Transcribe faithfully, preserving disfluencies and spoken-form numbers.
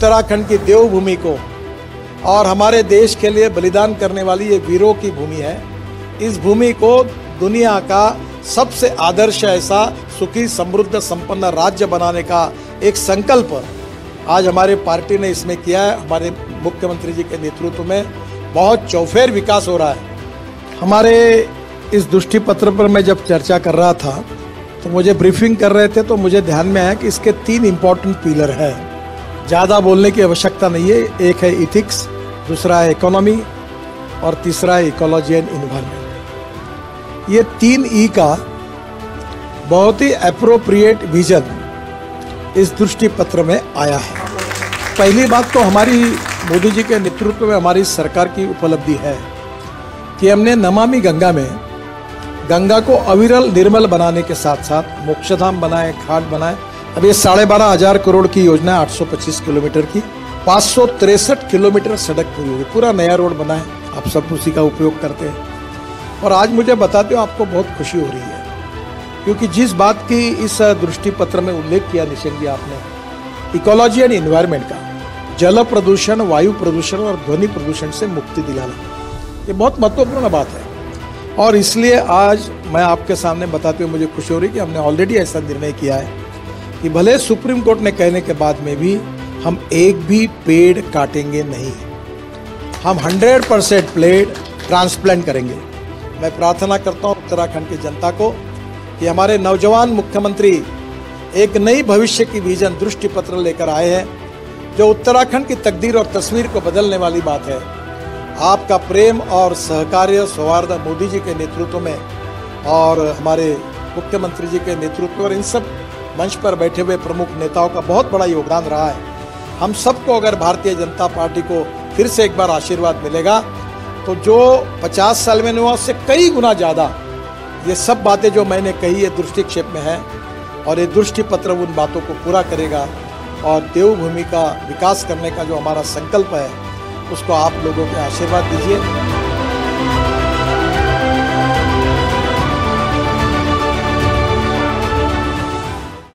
उत्तराखंड की देवभूमि को और हमारे देश के लिए बलिदान करने वाली ये वीरों की भूमि है। इस भूमि को दुनिया का सबसे आदर्श ऐसा सुखी समृद्ध संपन्न राज्य बनाने का एक संकल्प आज हमारे पार्टी ने इसमें किया है। हमारे मुख्यमंत्री जी के नेतृत्व में बहुत चौफेर विकास हो रहा है। हमारे इस दृष्टि पत्र पर मैं जब चर्चा कर रहा था तो मुझे ब्रीफिंग कर रहे थे तो मुझे ध्यान में आया कि इसके तीन इम्पोर्टेंट पिलर हैं। ज़्यादा बोलने की आवश्यकता नहीं है। एक है इथिक्स, दूसरा है इकोनॉमी और तीसरा है इकोलॉजी एंड इन्वायरमेंट। ये तीन ई का बहुत ही एप्रोप्रिएट विजन इस दृष्टि पत्र में आया है। पहली बात तो हमारी मोदी जी के नेतृत्व में हमारी सरकार की उपलब्धि है कि हमने नमामि गंगा में गंगा को अविरल निर्मल बनाने के साथ साथ मोक्षधाम बनाए, घाट बनाए। अब ये साढ़े बारह हजार करोड़ की योजना है, आठ सौ पच्चीस किलोमीटर की, पाँच सौ तिरसठ किलोमीटर सड़क पूरी हुई, पूरा नया रोड बना है। आप सब उसी का उपयोग करते हैं और आज मुझे बताते हो आपको बहुत खुशी हो रही है क्योंकि जिस बात की इस दृष्टि पत्र में उल्लेख किया निशंक जी आपने, इकोलॉजी एंड इन्वायरमेंट का, जल प्रदूषण, वायु प्रदूषण और ध्वनि प्रदूषण से मुक्ति दिलाना, ये बहुत महत्वपूर्ण बात है। और इसलिए आज मैं आपके सामने बताते हुए मुझे खुशी हो रही कि हमने ऑलरेडी ऐसा निर्णय किया है कि भले सुप्रीम कोर्ट ने कहने के बाद में भी हम एक भी पेड़ काटेंगे नहीं, हम हंड्रेड परसेंट पेड़ ट्रांसप्लांट करेंगे। मैं प्रार्थना करता हूँ उत्तराखंड की जनता को कि हमारे नौजवान मुख्यमंत्री एक नई भविष्य की विजन दृष्टि पत्र लेकर आए हैं जो उत्तराखंड की तकदीर और तस्वीर को बदलने वाली बात है। आपका प्रेम और सहकार्य सौहार्द मोदी जी के नेतृत्व में और हमारे मुख्यमंत्री जी के नेतृत्व और इन सब मंच पर बैठे हुए प्रमुख नेताओं का बहुत बड़ा योगदान रहा है। हम सबको अगर भारतीय जनता पार्टी को फिर से एक बार आशीर्वाद मिलेगा तो जो पचास साल में हुआ उससे कई गुना ज़्यादा ये सब बातें जो मैंने कही ये दृष्टिक्षेप में है और ये दृष्टि पत्र उन बातों को पूरा करेगा और देवभूमि का विकास करने का जो हमारा संकल्प है उसको आप लोगों के आशीर्वाद दीजिए।